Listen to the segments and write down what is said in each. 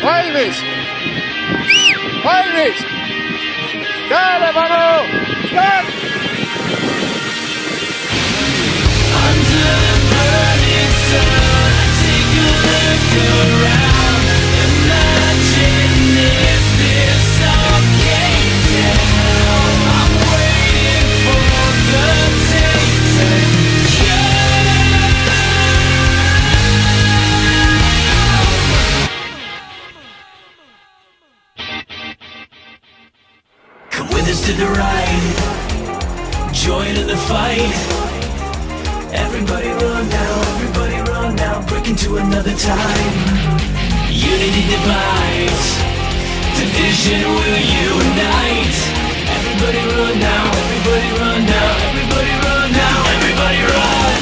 valmis, valmis, tähelepanu, start! Under the burning sun, take a look around. Imagine if this all came down. I'm waiting for the day to come with us to the ride, join in the fight. Everybody run now, break into another time. Unity divides, division will unite. Everybody run now, everybody run now, everybody run now, everybody run.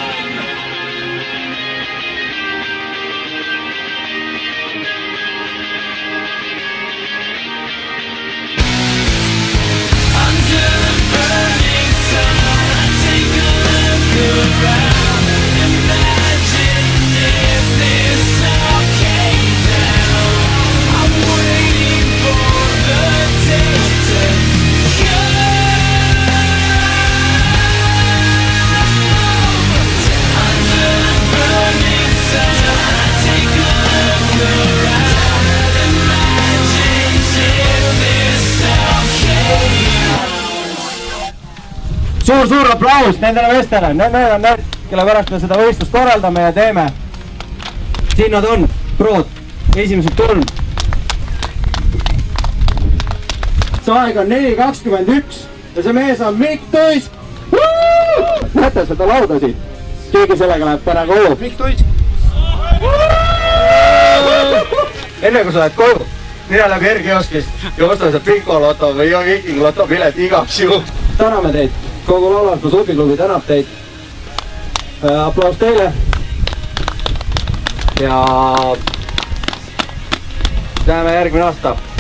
Under the burning sun, take a look around. Imagine if this all came down. I'm waiting for the day to come. Under the burning sun, take a look around. Imagine if this all came down. Suur aplaus nendele meestele, need on need, kelle pärast me seda võistlust korraldame ja teeme. Siin nad on, prood, esimesed tulm. See aeg on 4:21 ja see mees on Mikk Tuisk. Näete seda lauda siit, keegi sellega läheb täna koju. Mikk Tuisk. Enne kui sa lähed koju, mine läbi R-kioskist ja osta see Pinko Loto või Viking Loto pilet igaks juhuks. Täname teid, kogu Laulasmaa suubiklubi tänab teid. Aplaus teile. Ja näeme järgmine aasta.